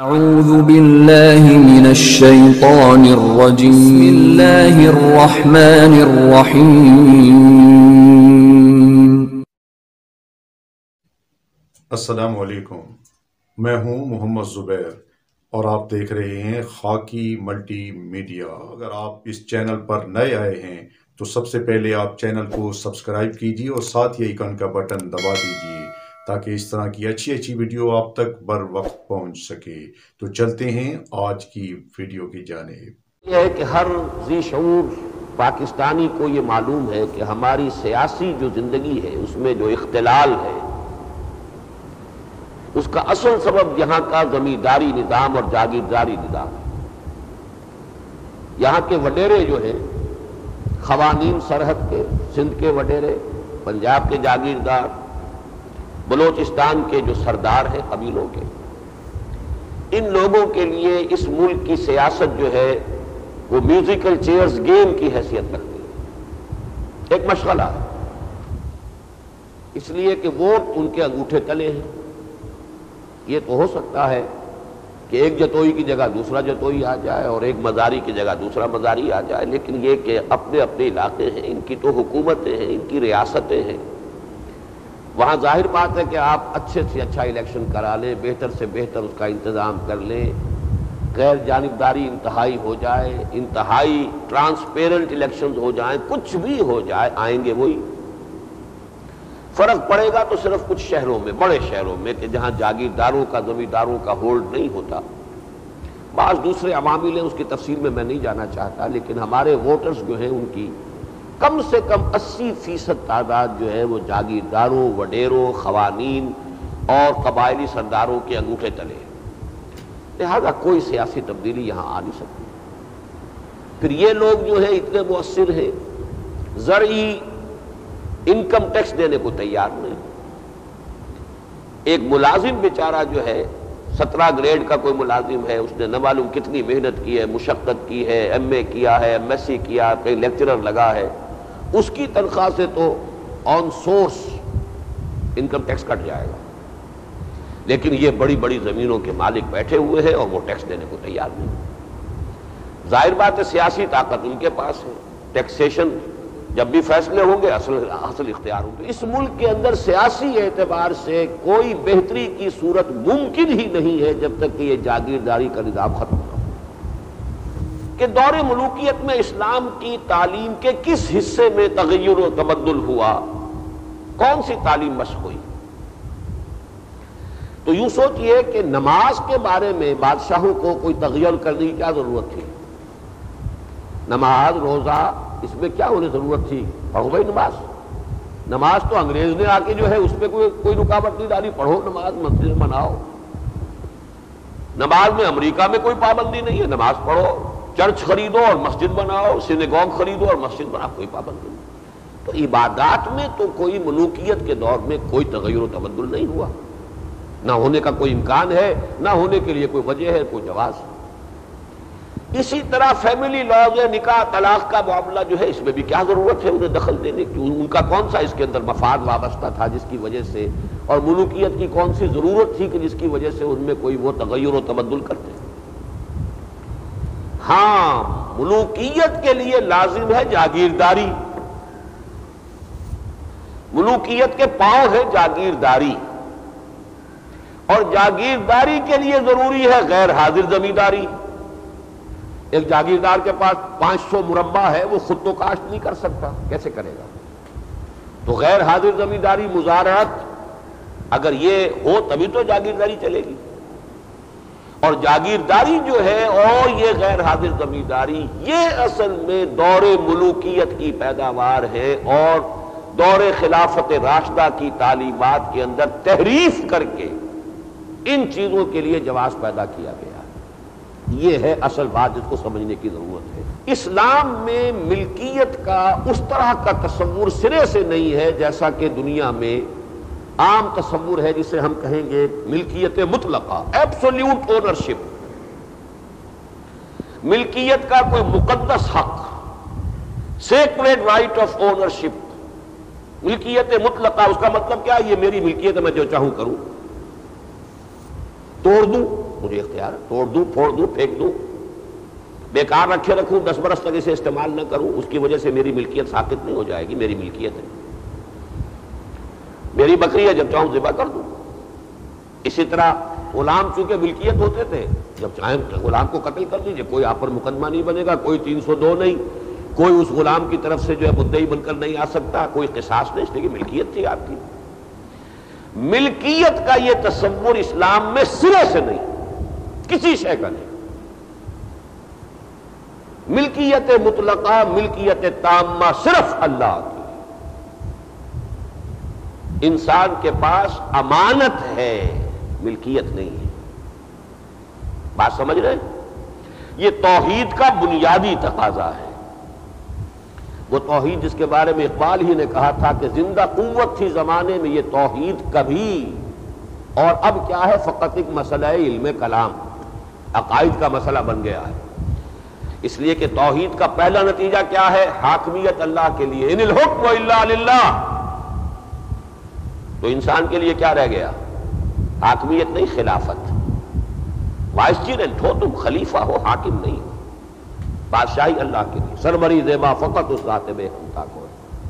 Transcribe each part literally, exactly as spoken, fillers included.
اعوذ باللہ من الشیطان الرجیم بسم اللہ الرحمن الرحیم. السلام علیکم، میں ہوں محمد زبیر اور آپ دیکھ رہے ہیں خاکی ملٹی میڈیا. اگر آپ اس چینل پر نئے آئے ہیں تو سب سے پہلے آپ چینل کو سبسکرائب کیجیے اور ساتھ ہی آئیکن کا بٹن دبا دیجیے تاکہ اس طرح کی اچھی اچھی ویڈیو آپ تک بر وقت پہنچ سکے. تو چلتے ہیں آج کی ویڈیو کی جانب. یہ ہے کہ ہر ذی شعور پاکستانی کو یہ معلوم ہے کہ ہماری سیاسی جو زندگی ہے اس میں جو اختلال ہے اس کا اصل سبب یہاں کا زمینداری نظام اور جاگیرداری نظام ہے. یہاں کے وڈیرے جو ہیں قوانین سرحد کے، سندھ کے وڈیرے، پنجاب کے جاگیردار، بلوچستان کے جو سردار ہیں قبیلوں کے، ان لوگوں کے لیے اس ملک کی سیاست جو ہے وہ میوزیکل چیئرز گیم کی حیثیت رکھتی ہے، ایک مشغلہ ہے. اس لیے کہ ووٹ ان کے انگوٹھے تلے ہیں. یہ تو ہو سکتا ہے کہ ایک جتوئی کی جگہ دوسرا جتوئی آ جائے اور ایک مزاری کی جگہ دوسرا مزاری آ جائے، لیکن یہ کہ اپنے اپنے علاقے ہیں، ان کی تو حکومتیں ہیں، ان کی ریاستیں ہیں. وہاں ظاہر بات ہے کہ آپ اچھے سے اچھا الیکشن کرا لیں، بہتر سے بہتر اس کا انتظام کر لیں، غیر جانبداری انتہائی ہو جائے، انتہائی ٹرانسپیرنٹ الیکشنز ہو جائیں، کچھ بھی ہو جائے، آئیں گے وہی. فرق پڑے گا تو صرف کچھ شہروں میں، بڑے شہروں میں کہ جہاں جاگیرداروں کا، زمینداروں کا ہولڈ نہیں ہوتا. بعض دوسرے عوامل ہیں، اس کی تفصیل میں میں نہیں جانا چاہتا، لیکن ہمارے ووٹرز جو ہیں ان کی کم سے کم اسی فیصد تعداد جو ہے وہ جاگیرداروں، وڈیروں، خوانین اور قبائلی سرداروں کے انگوٹھے تلے ہیں. لہذا کوئی سیاسی تبدیلی یہاں آ نہیں سکتی. پھر یہ لوگ جو ہیں اتنے مؤثر ہیں، زرعی انکم ٹیکس دینے کو تیار نہیں. ایک ملازم بیچارہ جو ہے سترہ گریڈ کا کوئی ملازم ہے، اس نے نہ معلوم کتنی محنت کی ہے، مشقت کی ہے، ایم اے کیا ہے، ایم ایس سی کیا، کئی لیکچرر لگا ہے، اس کی تنخواہ سے تو آن سورس انکم ٹیکس کٹ جائے گا. لیکن یہ بڑی بڑی زمینوں کے مالک بیٹھے ہوئے ہیں اور وہ ٹیکس دینے کو تیار نہیں. ظاہر بات ہے سیاسی طاقت ان کے پاس ہے، ٹیکسیشن جب بھی فیصلے ہوں گے اصل اصل اختیار ہوں گے. اس ملک کے اندر سیاسی اعتبار سے کوئی بہتری کی صورت ممکن ہی نہیں ہے جب تک کہ یہ جاگیرداری کا نظام ختم نہ ہو. کہ دور ملوکیت میں اسلام کی تعلیم کے کس حصے میں تغیر و تبدل ہوا، کون سی تعلیم مشق ہوئی؟ تو یوں سوچئے کہ نماز کے بارے میں بادشاہوں کو کوئی تغیر کرنے کی کیا ضرورت تھی؟ نماز، روزہ، اس میں کیا ہونے ضرورت تھی؟ پڑھو بھائی نماز. نماز تو انگریز نے آ کے جو ہے اس پہ کوئی کوئی رکاوٹ نہیں ڈالی، پڑھو نماز، مسجد بناؤ. نماز میں امریکہ میں کوئی پابندی نہیں ہے، نماز پڑھو، چرچ خریدو اور مسجد بناؤ، سینیگوگ خریدو اور مسجد بناؤ، کوئی پابندی نہیں. تو عبادات میں تو کوئی ملوکیت کے دور میں کوئی تغیر و تبدل نہیں ہوا، نہ ہونے کا کوئی امکان ہے، نہ ہونے کے لیے کوئی وجہ ہے، کوئی جواز ہے. اسی طرح فیملی لاز، نکاح طلاق کا معاملہ جو ہے اس میں بھی کیا ضرورت ہے انہیں دخل دینے کی؟ ان کا کون سا اس کے اندر مفاد وابستہ تھا جس کی وجہ سے، اور ملوکیت کی کون سی ضرورت تھی کہ جس کی وجہ سے ان میں کوئی وہ تغیر و تبدل کرتے؟ ہاں، ملوکیت کے لیے لازم ہے جاگیرداری، ملوکیت کے پاؤں ہے جاگیرداری، اور جاگیرداری کے لیے ضروری ہے غیر حاضر زمینداری. ایک جاگیردار کے پاس پانچ سو مربع ہے، وہ خود تو کاشت نہیں کر سکتا، کیسے کرے گا؟ تو غیر حاضر زمینداری، مزارعت، اگر یہ ہو تبھی تو جاگیرداری چلے گی. اور جاگیرداری جو ہے اور یہ غیر حاضر زمینداری، یہ اصل میں دور ملوکیت کی پیداوار ہے اور دور خلافت راشدہ کی تعلیمات کے اندر تحریف کر کے ان چیزوں کے لیے جواز پیدا کیا گیا. یہ ہے اصل بات جس کو سمجھنے کی ضرورت ہے. اسلام میں ملکیت کا اس طرح کا تصور سرے سے نہیں ہے جیسا کہ دنیا میں عام تصور ہے، جسے ہم کہیں گے ملکیت مطلقہ، ایبسولوٹ اونرشپ. ملکیت کا کوئی مقدس حق، سیکریڈ رائٹ آف اونرشپ، ملکیت مطلقہ. اس کا مطلب کیا؟ یہ میری ملکیت ہے، میں جو چاہوں کروں، توڑ دوں مجھے اختیار ہے، توڑ دوں، پھوڑ دوں، پھینک دوں، بیکار رکھے رکھوں، دس برس تک اسے استعمال نہ کروں، اس کی وجہ سے میری ملکیت ساقط نہیں ہو جائے گی، میری ملکیت ہے، میری بکری ہے، جب چاہوں ذبح کر دوں۔ اسی طرح غلام چونکہ ملکیت ہوتے تھے، جب چاہیں غلام کو قتل کر دیجئے، کوئی آپ پر مقدمہ نہیں بنے گا، کوئی تین سو دو نہیں، کوئی اس غلام کی طرف سے جو ہے مدعی بن کر نہیں آ سکتا، کوئی قصاص نہیں، اس لیے کہ ملکیت تھی آپ کی۔ ملکیت کا یہ تصور اسلام میں سرے سے نہیں، کسی شے کا نہیں۔ ملکیت مطلقہ، ملکیت تامہ صرف اللہ کی۔ انسان کے پاس امانت ہے، ملکیت نہیں ہے۔ بات سمجھ رہے ہیں؟ یہ توحید کا بنیادی تقاضا ہے، وہ توحید جس کے بارے میں اقبال ہی نے کہا تھا کہ زندہ قوت تھی زمانے میں یہ توحید کبھی، اور اب کیا ہے، فقط ایک مسئلہ علم کلام، عقائد کا مسئلہ بن گیا ہے۔ اس لیے کہ توحید کا پہلا نتیجہ کیا ہے، حاکمیت اللہ کے لیے، ان الحکم الا للہ۔ تو انسان کے لیے کیا رہ گیا، حاکمیت نہیں، خلافت۔ وائسچرنٹ ہو تم، خلیفہ ہو، حاکم نہیں ہو، بادشاہی اللہ کے لیے، سربری زیبا فقط اس ذات بے خدا کو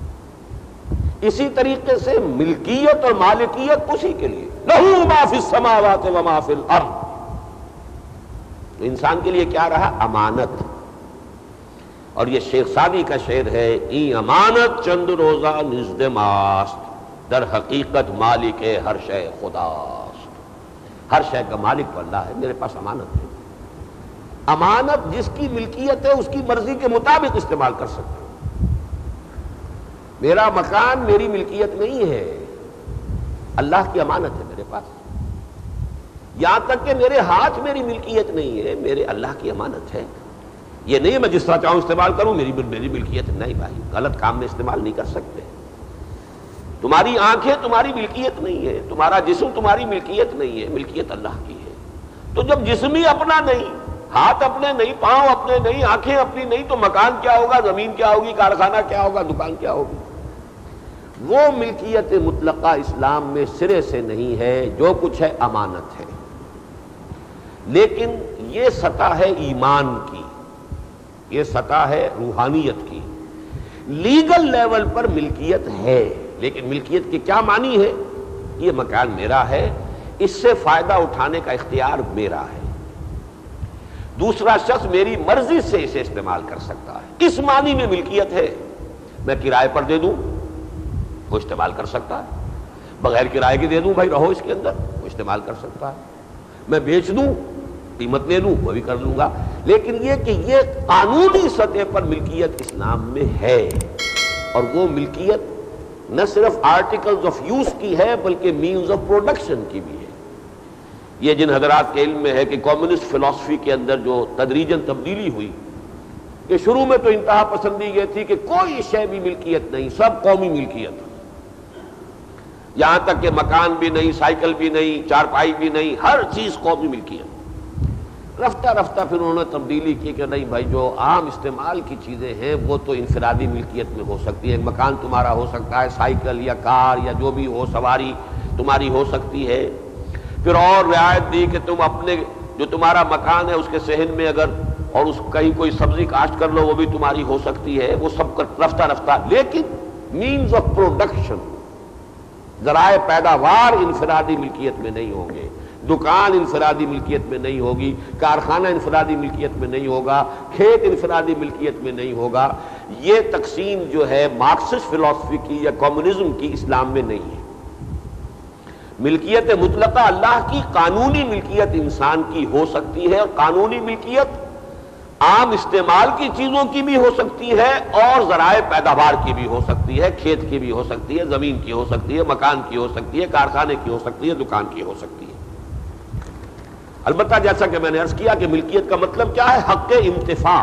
ہے۔ اسی طریقے سے ملکیت اور مالکیت اسی کے لیے، لہو ما فی السماوات و ما فی الارض۔ تو انسان کے لیے کیا رہا، امانت۔ اور یہ شیخ سعدی کا شعر ہے، ای امانت چند روزہ نزد ماست، در حقیقت مالک ہر شے خداست۔ ہر شے کا مالک تو اللہ ہے، میرے پاس امانت ہے۔ امانت جس کی ملکیت ہے اس کی مرضی کے مطابق استعمال کر سکتا ہوں۔ میرا مکان میری ملکیت نہیں ہے، اللہ کی امانت ہے میرے پاس۔ یہاں تک کہ میرے ہاتھ میری ملکیت نہیں ہے، میرے اللہ کی امانت ہے۔ یہ نہیں ہے میں جس طرح چاہوں استعمال کروں، میری میری ملکیت نہیں بھائی، غلط کام میں استعمال نہیں کر سکتے۔ تمہاری آنکھیں تمہاری ملکیت نہیں ہے، تمہارا جسم تمہاری ملکیت نہیں ہے، ملکیت اللہ کی ہے۔ تو جب جسم ہی اپنا نہیں، ہاتھ اپنے نہیں، پاؤں اپنے نہیں، آنکھیں اپنی نہیں، تو مکان کیا ہوگا، زمین کیا ہوگی، کارخانہ کیا ہوگا، دکان کیا ہوگی؟ وہ ملکیت مطلقہ اسلام میں سرے سے نہیں ہے، جو کچھ ہے امانت ہے۔ لیکن یہ سطح ہے ایمان کی، یہ سطح ہے روحانیت کی۔ لیگل لیول پر ملکیت ہے، لیکن ملکیت کے کیا معنی ہے، یہ مکان میرا ہے، اس سے فائدہ اٹھانے کا اختیار میرا ہے، دوسرا شخص میری مرضی سے اسے استعمال کر سکتا ہے، اس معنی میں ملکیت ہے۔ میں کرائے پر دے دوں، وہ استعمال کر سکتا ہے، بغیر کرائے کے دے دوں، بھائی رہو اس کے اندر، وہ استعمال کر سکتا ہے، میں بیچ دوں، قیمت لے لوں، وہ بھی کر لوں گا۔ لیکن یہ کہ یہ قانونی سطح پر ملکیت اسلام میں ہے، اور وہ ملکیت نہ صرف آرٹیکلز آف یوز کی ہے بلکہ مینز آف پروڈکشن کی بھی ہے۔ یہ جن حضرات کے علم میں ہے کہ کمیونسٹ فلسفی کے اندر جو تدریجاً تبدیلی ہوئی، کہ شروع میں تو انتہا پسندی یہ تھی کہ کوئی شے بھی ملکیت نہیں، سب قومی ملکیت، یہاں تک کہ مکان بھی نہیں، سائیکل بھی نہیں، چارپائی بھی نہیں، ہر چیز قومی ملکیت۔ رفتہ رفتہ پھر انہوں نے تبدیلی کی کہ نہیں بھائی، جو عام استعمال کی چیزیں ہیں وہ تو انفرادی ملکیت میں ہو سکتی ہے، مکان تمہارا ہو سکتا ہے، سائیکل یا کار یا جو بھی ہو، سواری تمہاری ہو سکتی ہے۔ پھر اور رعایت دی کہ تم اپنے جو تمہارا مکان ہے اس کے صحن میں اگر اور اس کہیں کوئی سبزی کاشت کر لو، وہ بھی تمہاری ہو سکتی ہے، وہ سب رفتہ رفتہ۔ لیکن مینز آف پروڈکشن، ذرائع پیداوار انفرادی ملکیت میں نہیں ہوں گے، دکان انفرادی ملکیت میں نہیں ہوگی، کارخانہ انفرادی ملکیت میں نہیں ہوگا، کھیت انفرادی ملکیت میں نہیں ہوگا۔ یہ تقسیم جو ہے مارکسسٹ فلسفی کی یا کمیونزم کی، اسلام میں نہیں ہے۔ ملکیت مطلقہ اللہ کی، قانونی ملکیت انسان کی ہو سکتی ہے، اور قانونی ملکیت عام استعمال کی چیزوں کی بھی ہو سکتی ہے اور ذرائع پیداوار کی بھی ہو سکتی ہے، کھیت کی بھی ہو سکتی ہے، زمین کی ہو سکتی ہے، مکان کی ہو سکتی ہے، کارخانے کی ہو سکتی ہے، دکان کی ہو سکتی ہے۔ البتہ جیسا کہ میں نے عرض کیا کہ ملکیت کا مطلب کیا ہے، حق انتفاع،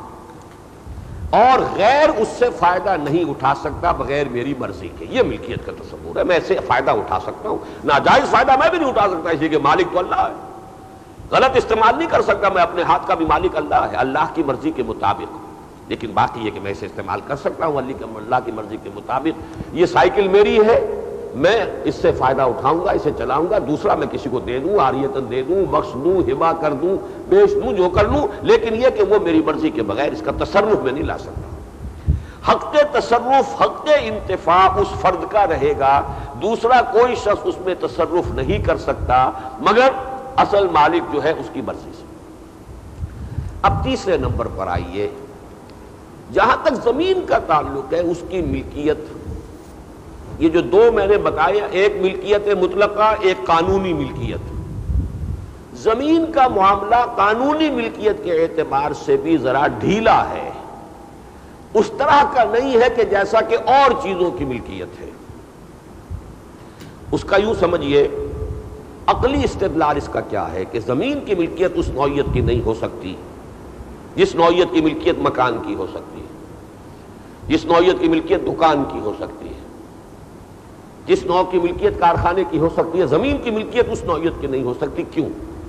اور غیر اس سے فائدہ نہیں اٹھا سکتا بغیر میری مرضی کے، یہ ملکیت کا تصور ہے۔ میں اسے فائدہ اٹھا سکتا ہوں، ناجائز فائدہ میں بھی نہیں اٹھا سکتا، اس لیے کہ مالک تو اللہ ہے، غلط استعمال نہیں کر سکتا، میں اپنے ہاتھ کا بھی مالک اللہ ہے، اللہ کی مرضی کے مطابق۔ لیکن باقی یہ کہ میں اسے استعمال کر سکتا ہوں اللہ کی مرضی کے مطابق۔ یہ سائیکل میری ہے، میں اس سے فائدہ اٹھاؤں گا، اسے چلاؤں گا، دوسرا میں کسی کو دے دوں، عاریتاً دے دوں، بخش دوں، ہبہ کر دوں، بیچ دوں، جو کر لوں، لیکن یہ کہ وہ میری مرضی کے بغیر اس کا تصرف میں نہیں لا سکتا۔ حق تصرف، حق انتفاع اس فرد کا رہے گا، دوسرا کوئی شخص اس میں تصرف نہیں کر سکتا مگر اصل مالک جو ہے اس کی مرضی سے۔ اب تیسرے نمبر پر آئیے، جہاں تک زمین کا تعلق ہے اس کی ملکیت، یہ جو دو میں نے بتایا، ایک ملکیت مطلقہ، ایک قانونی ملکیت۔ زمین کا معاملہ قانونی ملکیت کے اعتبار سے بھی ذرا ڈھیلا ہے، اس طرح کا نہیں ہے کہ جیسا کہ اور چیزوں کی ملکیت ہے۔ اس کا یوں سمجھیے، عقلی استدلال اس کا کیا ہے کہ زمین کی ملکیت اس نوعیت کی نہیں ہو سکتی جس نوعیت کی ملکیت مکان کی ہو سکتی ہے، جس نوعیت کی ملکیت دکان کی ہو سکتی ہے، جس نوع کی ملکیت کارخانے کی ہو سکتی ہے، زمین کی ملکیت اس نوعیت کی نہیں ہو سکتی۔ کیوں؟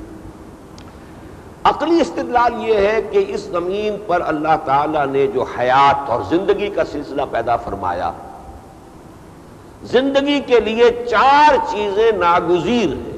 عقلی استدلال یہ ہے کہ اس زمین پر اللہ تعالیٰ نے جو حیات اور زندگی کا سلسلہ پیدا فرمایا، زندگی کے لیے چار چیزیں ناگزیر ہیں۔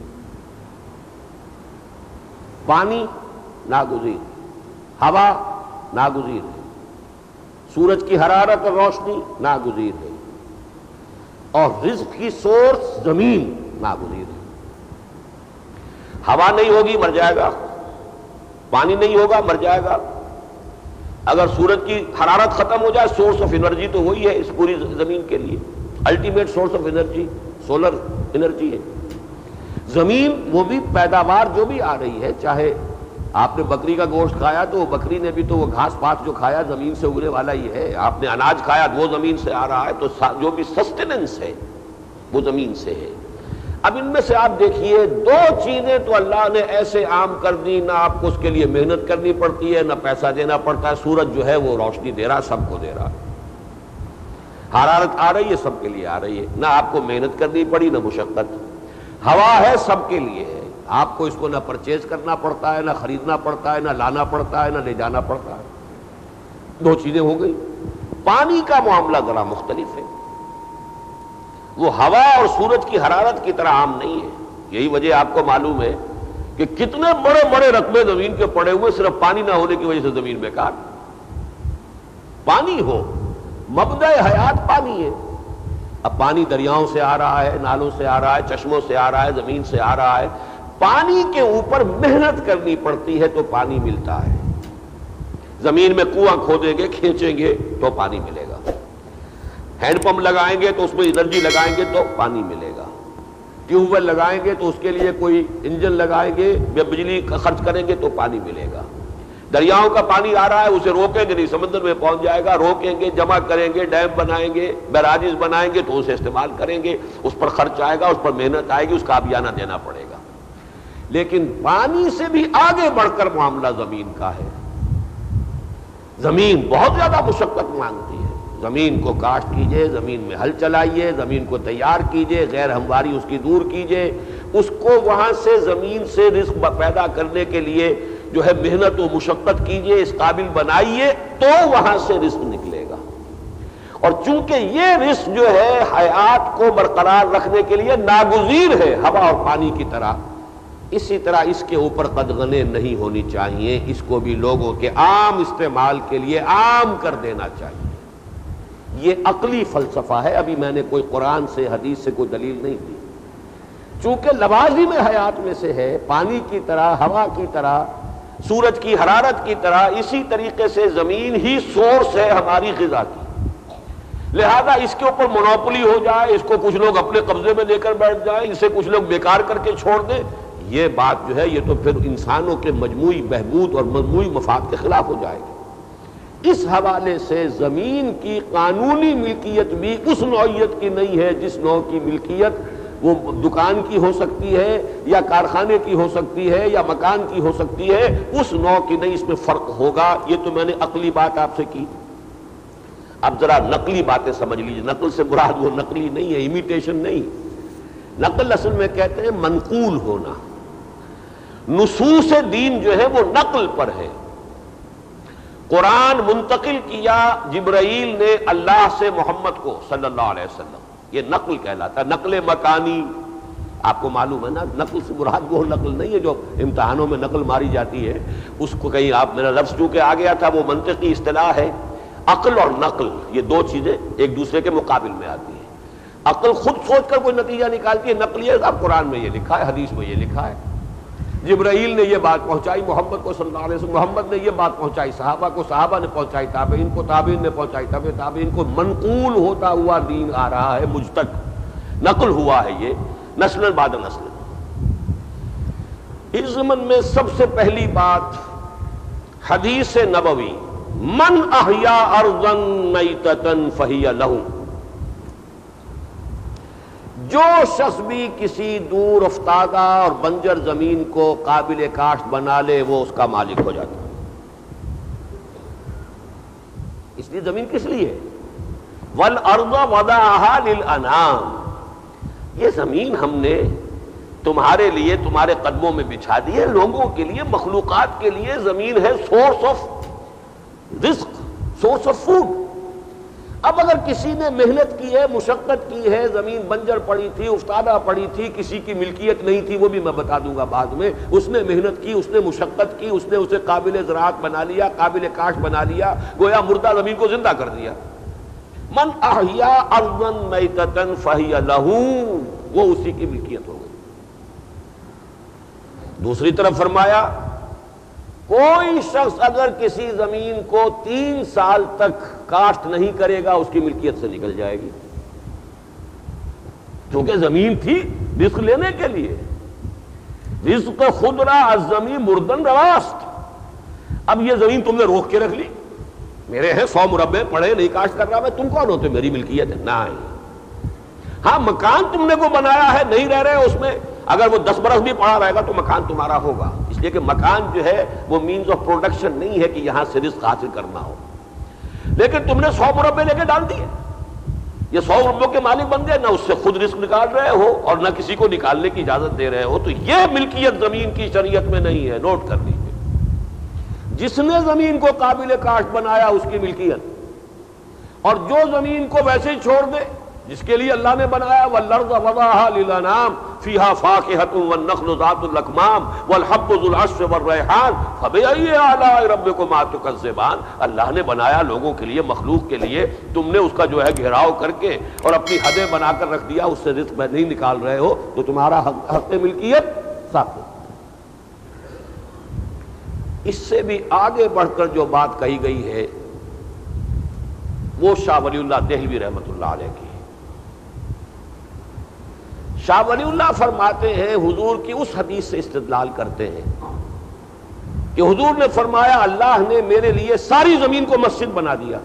پانی ناگزیر، ہوا ناگزیر ہے، سورج کی حرارت اور روشنی ناگزیر ہے، اور رزق کی سورس زمین ناگزیر ہے۔ ہوا نہیں ہوگی مر جائے گا، پانی نہیں ہوگا مر جائے گا، اگر سورج کی حرارت ختم ہو جائے سورس آف انرجی تو وہی ہے اس پوری زمین کے لیے، ultimate source of energy solar energy ہے۔ زمین وہ بھی پیداوار جو بھی آ رہی ہے، چاہے آپ نے بکری کا گوشت کھایا تو بکری نے بھی تو وہ گھاس پات جو کھایا زمین سے اگنے والا ہی ہے، آپ نے اناج کھایا وہ زمین سے آ رہا ہے، تو جو بھی سسٹیننس ہے وہ زمین سے ہے۔ اب ان میں سے آپ دیکھیے دو چیزیں تو اللہ نے ایسے عام کر دی، نہ آپ کو اس کے لیے محنت کرنی پڑتی ہے نہ پیسہ دینا پڑتا ہے۔ سورج جو ہے وہ روشنی دے رہا، سب کو دے رہا، حرارت آ رہی ہے سب کے لیے آ رہی ہے، نہ آپ کو محنت کرنی پڑی نہ مشقت۔ ہوا ہے سب کے لیے ہے، آپ کو اس کو نہ پرچیز کرنا پڑتا ہے، نہ خریدنا پڑتا ہے، نہ لانا پڑتا ہے، نہ لے جانا پڑتا ہے۔ دو چیزیں ہو گئی۔ پانی کا معاملہ ذرا مختلف ہے، وہ ہوا اور سورج کی حرارت کی طرح عام نہیں ہے۔ یہی وجہ آپ کو معلوم ہے کہ کتنے بڑے بڑے رقبے زمین کے پڑے ہوئے صرف پانی نہ ہونے کی وجہ سے زمین بیکار۔ پانی ہو، مبدأ حیات پانی ہے۔ اب پانی دریاؤں سے آ رہا ہے، نالوں سے آ رہا ہے، چشموں سے آ رہا ہے، زمین سے آ رہا ہے، پانی کے اوپر محنت کرنی پڑتی ہے تو پانی ملتا ہے۔ زمین میں کنواں کھودیں گے، کھینچیں گے تو پانی ملے گا، ہینڈ پمپ لگائیں گے تو اس میں انرجی لگائیں گے تو پانی ملے گا، ٹیوب ویل لگائیں گے تو اس کے لیے کوئی انجن لگائیں گے، بجلی خرچ کریں گے تو پانی ملے گا۔ دریاؤں کا پانی آ رہا ہے، اسے روکیں گے نہیں سمندر میں پہنچ جائے گا، روکیں گے، جمع کریں گے، ڈیم بنائیں گے، بیراجز بنائیں گے تو اسے استعمال کریں گے، اس پر خرچ آئے گا، اس پر محنت آئے گی، اس کا ابیانہ دینا پڑے گا۔ لیکن پانی سے بھی آگے بڑھ کر معاملہ زمین کا ہے۔ زمین بہت زیادہ مشقت مانگتی ہے، زمین کو کاشت کیجئے، زمین میں ہل چلائیے، زمین کو تیار کیجئے، غیر ہمواری اس کی دور کیجئے، اس کو وہاں سے زمین سے رزق پیدا کرنے کے لیے جو ہے محنت و مشقت کیجئے، اس قابل بنائیے تو وہاں سے رزق نکلے گا۔ اور چونکہ یہ رزق جو ہے حیات کو برقرار رکھنے کے لیے ناگزیر ہے ہوا اور پانی کی طرح، اسی طرح اس کے اوپر قدغنیں نہیں ہونی چاہیے، اس کو بھی لوگوں کے عام استعمال کے لیے عام کر دینا چاہیے۔ یہ عقلی فلسفہ ہے، ابھی میں نے کوئی قرآن سے حدیث سے کوئی دلیل نہیں دی۔ چونکہ لوازم حیات میں سے ہے، پانی کی طرح، ہوا کی طرح، سورج کی حرارت کی طرح، اسی طریقے سے زمین ہی سورس ہے ہماری غذا کی، لہذا اس کے اوپر مونوپولی ہو جائے، اس کو کچھ لوگ اپنے قبضے میں لے کر بیٹھ جائیں، اسے کچھ لوگ بیکار کر کے چھوڑ دیں، یہ بات جو ہے یہ تو پھر انسانوں کے مجموعی بہبود اور مجموعی مفاد کے خلاف ہو جائے گی۔ اس حوالے سے زمین کی قانونی ملکیت بھی اس نوعیت کی نہیں ہے جس نوع کی ملکیت وہ دکان کی ہو سکتی ہے یا کارخانے کی ہو سکتی ہے یا مکان کی ہو سکتی ہے، اس نوع کی نہیں، اس میں فرق ہوگا۔ یہ تو میں نے عقلی بات آپ سے کی۔ اب ذرا نقلی باتیں سمجھ لیجیے۔ نقل سے مراد وہ نقلی نہیں ہے، امیٹیشن نہیں، نقل اصل میں کہتے ہیں منقول ہونا۔ نصوص دین جو ہے وہ نقل پر ہے۔ قرآن منتقل کیا جبرائیل نے اللہ سے محمد کو صلی اللہ علیہ وسلم، یہ نقل کہلاتا ہے. نقل مکانی آپ کو معلوم ہے نا، نقل سے مراد وہ نقل نہیں ہے جو امتحانوں میں نقل ماری جاتی ہے، اس کو کہیں آپ، میرا لفظ چونکہ آ گیا تھا، وہ منطقی اصطلاح ہے. عقل اور نقل یہ دو چیزیں ایک دوسرے کے مقابل میں آتی ہیں. عقل خود سوچ کر کوئی نتیجہ نکالتی ہے، نقل یہ اب قرآن میں یہ لکھا ہے، حدیث میں یہ لکھا ہے. جبرائیل نے یہ بات پہنچائی محمد کو صلی اللہ علیہ وسلم، محمد نے یہ بات پہنچائی صحابہ کو، صحابہ نے پہنچائی تابعین کو، تابعین نے پہنچائی تابع تابعین کو. منقول ہوتا ہوا دین آ رہا ہے مجھ تک، نقل ہوا ہے یہ نسل بعد نسل. اس ضمن میں سب سے پہلی بات حدیث نبوی، من احیا ارضا میتۃ فہی لہ، جو شخص بھی کسی دور افتادہ اور بنجر زمین کو قابل کاشت بنا لے وہ اس کا مالک ہو جاتا ہے. اس لیے زمین کس لیے ہے؟ والارض وضعها للانام، یہ زمین ہم نے تمہارے لیے تمہارے قدموں میں بچھا دی ہے، لوگوں کے لیے، مخلوقات کے لیے. زمین ہے سورس آف رزق، سورس آف فوڈ. اب اگر کسی نے محنت کی ہے، مشقت کی ہے، زمین بنجر پڑی تھی، افتادہ پڑی تھی، کسی کی ملکیت نہیں تھی، وہ بھی میں بتا دوں گا بعد میں، اس نے محنت کی، اس نے مشقت کی، اس نے اسے قابل زراعت بنا لیا، قابل کاشت بنا لیا، گویا مردہ زمین کو زندہ کر دیا. من احیا ارضا میتۃ فہی لہ، وہ اسی کی ملکیت ہو گئی. دوسری طرف فرمایا کوئی شخص اگر کسی زمین کو تین سال تک کاشت نہیں کرے گا اس کی ملکیت سے نکل جائے گی، کیونکہ زمین تھی رزق لینے کے لیے. رزق خضرا الزمین مردن رواست. اب یہ زمین تم نے روک کے رکھ لی، میرے ہیں سو مربع پڑے، نہیں کاشت کر رہا میں، تم کون ہوتے میری ملکیت ہے؟ نہیں. ہاں مکان تم نے کو بنایا ہے، نہیں رہ رہے اس میں، اگر وہ دس برس بھی پڑا رہے گا تو مکان تمہارا ہوگا، اس لیے کہ مکان جو ہے وہ مینز آف پروڈکشن نہیں ہے کہ یہاں سے رزق حاصل کرنا ہو. لیکن تم نے سو مربع لے کے ڈال دیے، یہ سو مربع کے مالک بن گئے، نہ اس سے خود رزق نکال رہے ہو اور نہ کسی کو نکالنے کی اجازت دے رہے ہو، تو یہ ملکیت زمین کی شریعت میں نہیں ہے. نوٹ کر لیجیے، جس نے زمین کو قابل کاشت بنایا اس کی ملکیت، اور جو زمین کو ویسے ہی چھوڑ دے جس کے لیے اللہ نے بنایا، والارض وضعها للانام فيها فاكهة والنخل ذات الاكمام والحب ذو العصف والريحان فبأي آلاء ربكما تكذبان. اللہ نے بنایا لوگوں کے لیے، مخلوق کے لیے، تم نے اس کا جو ہے گھیراؤ کر کے اور اپنی حدیں بنا کر رکھ دیا، اس سے رزق میں نہیں نکال رہے ہو تو تمہارا حق ملکیت ثابت. اس سے بھی آگے بڑھ کر جو بات کہی گئی ہے وہ شاہ ولی اللہ دہلوی رحمۃ اللہ علیہ کی. شاہ ولی اللہ فرماتے ہیں، حضور کی اس حدیث سے استدلال کرتے ہیں کہ حضور نے فرمایا اللہ نے میرے لیے ساری زمین کو مسجد بنا دیا.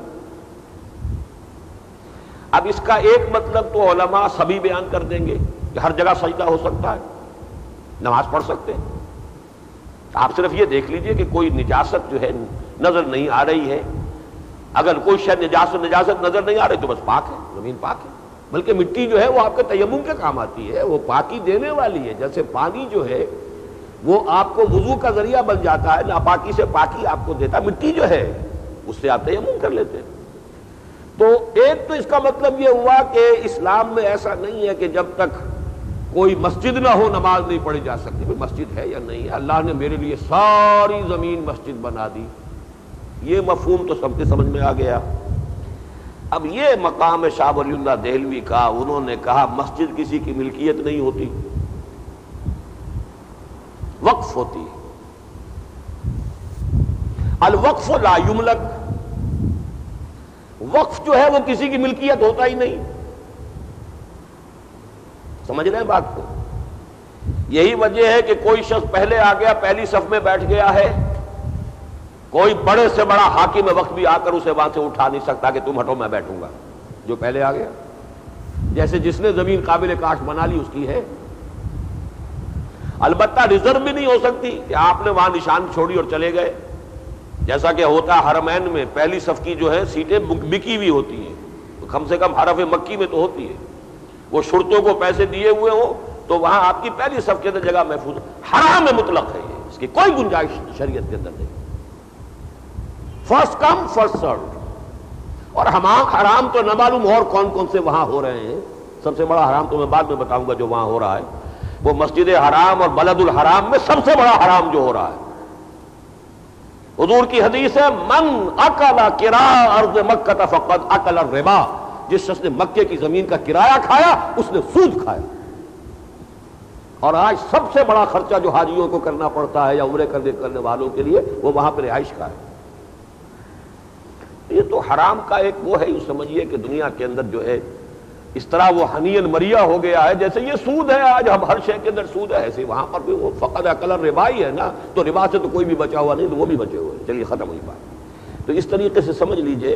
اب اس کا ایک مطلب تو علماء سبھی بیان کر دیں گے کہ ہر جگہ سجدہ ہو سکتا ہے، نماز پڑھ سکتے ہیں. آپ صرف یہ دیکھ لیجئے کہ کوئی نجاست جو ہے نظر نہیں آ رہی ہے، اگر کوئی شاید نجاست نجاست نظر نہیں آ رہی تو بس پاک ہے، زمین پاک ہے. بلکہ مٹی جو ہے وہ آپ کے تیمم کے کام آتی ہے، وہ پاکی دینے والی ہے. جیسے پانی جو ہے وہ آپ کو وضو کا ذریعہ بن جاتا ہے، ناپاکی سے پاکی آپ کو دیتا ہے، مٹی جو ہے اس سے آپ تیمم کر لیتے ہیں. تو ایک تو اس کا مطلب یہ ہوا کہ اسلام میں ایسا نہیں ہے کہ جب تک کوئی مسجد نہ ہو نماز نہیں پڑھی جا سکتی. کوئی مسجد ہے یا نہیں ہے، اللہ نے میرے لیے ساری زمین مسجد بنا دی. یہ مفہوم تو سب کے سمجھ میں آ گیا. اب یہ مقام شاہ ولی اللہ دہلوی کا، انہوں نے کہا مسجد کسی کی ملکیت نہیں ہوتی، وقف ہوتی ہے. الوقف لا یملک، وقف جو ہے وہ کسی کی ملکیت ہوتا ہی نہیں. سمجھ رہے ہیں بات کو؟ یہی وجہ ہے کہ کوئی شخص پہلے آ گیا، پہلی صف میں بیٹھ گیا ہے، کوئی بڑے سے بڑا حاکم وقت بھی آ کر اسے وہاں سے اٹھا نہیں سکتا کہ تم ہٹو میں بیٹھوں گا، جو پہلے آ گیا. جیسے جس نے زمین قابل کاشت بنا لی اس کی ہے. البتہ ریزرو بھی نہیں ہو سکتی کہ آپ نے وہاں نشان چھوڑی اور چلے گئے، جیسا کہ ہوتا ہے حرمین میں پہلی صف کی جو ہے سیٹیں بکی ہوئی ہوتی ہیں، کم سے کم حرف مکی میں تو ہوتی ہے. وہ شرطوں کو پیسے دیے ہوئے ہو تو وہاں آپ کی پہلی صف کے اندر جگہ محفوظ. حرام مطلق ہے یہ، اس کی کوئی گنجائش شریعت کے اندر نہیں. First come first serve. اور حرام تو نہ معلوم اور کون کون سے وہاں ہو رہے ہیں. سب سے بڑا حرام تو میں بعد میں بتاؤں گا جو وہاں ہو رہا ہے، وہ مسجد حرام اور بلد الحرام میں سب سے بڑا حرام جو ہو رہا ہے۔ حضور کی حدیث ہے من اکل قراء ارض مکہ فقد اکل الربا، جس شخص نے مکے کی زمین کا کرایہ کھایا اس نے سود کھایا۔ اور آج سب سے بڑا خرچہ جو حاجیوں کو کرنا پڑتا ہے یا عمرے کرنے کرنے والوں کے لیے وہ وہاں پہ رہائش کا ہے۔ یہ تو حرام کا ایک وہ ہے، یہ سمجھیے کہ دنیا کے اندر جو ہے اس طرح وہ ہنین مریا ہو گیا ہے، جیسے یہ سود ہے، آج ہم ہر شے کے اندر سود ہے، ایسے وہاں پر بھی وہ فقط اکل ربا ہی ہے نا، تو ربا سے تو کوئی بھی بچا ہوا نہیں، تو وہ بھی بچے ہوئے۔ چلیے ختم ہوئی بات۔ تو اس طریقے سے سمجھ لیجئے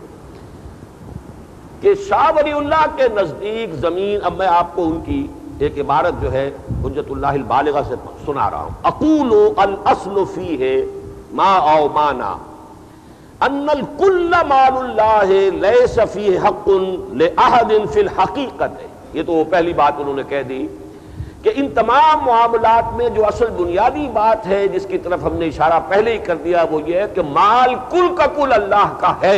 کہ شاہ ولی اللہ کے نزدیک زمین، اب میں آپ کو ان کی ایک عبارت جو ہے حجت اللہ البالغہ سے سنا رہا ہوں، اقول الاصل فیہ ما او مانا ان الکل مال اللہ لیس فیہ حق لأحد فی الحقیقت۔ یہ تو وہ پہلی بات انہوں نے کہہ دی کہ ان تمام معاملات میں جو اصل بنیادی بات ہے جس کی طرف ہم نے اشارہ پہلے ہی کر دیا وہ یہ ہے کہ مال کل کا کل اللہ کا ہے،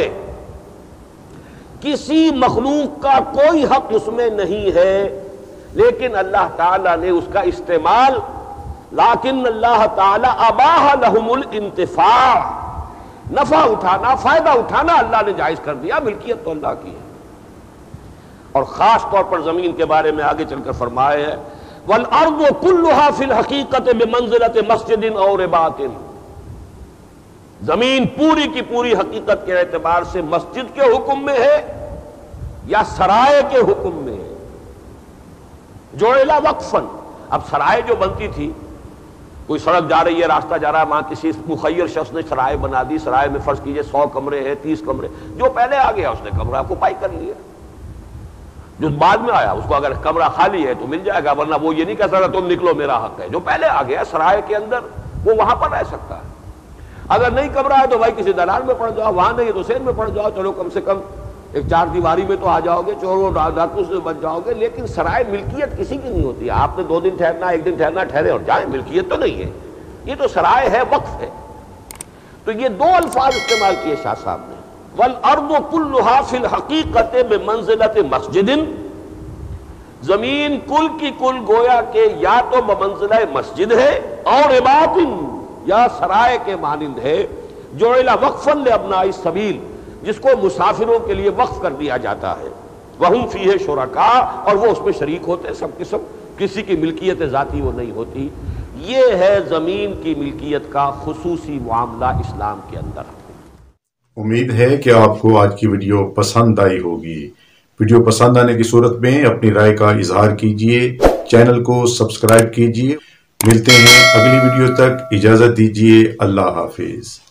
کسی مخلوق کا کوئی حق اس میں نہیں ہے، لیکن اللہ تعالیٰ نے اس کا استعمال، لیکن اللہ تعالیٰ اباح لہم الانتفاع، نفع اٹھانا، فائدہ اٹھانا اللہ نے جائز کر دیا، ملکیت تو اللہ کی ہے۔ اور خاص طور پر زمین کے بارے میں آگے چل کر فرمایا ہے والارض کلھا فی الحقیقت بمنزلۃ مسجد او رباط، زمین پوری کی پوری حقیقت کے اعتبار سے مسجد کے حکم میں ہے یا سرائے کے حکم میں ہے۔ جوڑلا وقفن، اب سرائے جو بنتی تھی، کوئی سڑک جا رہی ہے، راستہ جا رہا ہے، وہاں کسی مخیر شخص نے سرائے بنا دی، سرائے میں فرض کیجئے سو کمرے ہیں، تیس کمرے، جو پہلے آ گیا اس نے کمرہ آکوپائی کر لیا، جو بعد میں آیا اس کو اگر کمرہ خالی ہے تو مل جائے گا، ورنہ وہ یہ نہیں کہہ سکتا تم نکلو میرا حق ہے۔ جو پہلے آ گیا سرائے کے اندر وہ وہاں پر رہ سکتا ہے، اگر نہیں کمرہ ہے تو بھائی کسی دلال میں پڑ جاؤ، وہاں نہیں تو سین میں پڑ جاؤ، چلو کم سے کم ایک چار دیواری میں تو آ جاؤ گے، چوروں ڈاکو سے بچ جاؤ گے، لیکن سرائے ملکیت کسی کی نہیں ہوتی ہے۔ آپ نے دو دن ٹھہرنا، ایک دن ٹھہرنا، ٹھہرے اور جائیں، ملکیت تو نہیں ہے، یہ تو سرائے ہے، وقف ہے۔ تو یہ دو الفاظ استعمال کیے شاہ صاحب نے، والارض کلھا فی الحقیقت بمنزلۃ مسجد، زمین کل کی کل گویا کہ یا تو بمنزلہ مسجد ہے اور رباط یا سرائے کے مانند ہے، جعل وقفا لابناء السبیل، جس کو مسافروں کے لیے وقف کر دیا جاتا ہے، وہم فیہ شرکاء، اور وہ اس میں شریک ہوتے ہیں سب کے سب، کسی کی ملکیت ذاتی وہ نہیں ہوتی۔ یہ ہے زمین کی ملکیت کا خصوصی معاملہ اسلام کے اندر۔ امید ہے کہ آپ کو آج کی ویڈیو پسند آئی ہوگی۔ ویڈیو پسند آنے کی صورت میں اپنی رائے کا اظہار کیجیے، چینل کو سبسکرائب کیجیے۔ ملتے ہیں اگلی ویڈیو تک، اجازت دیجیے، اللہ حافظ۔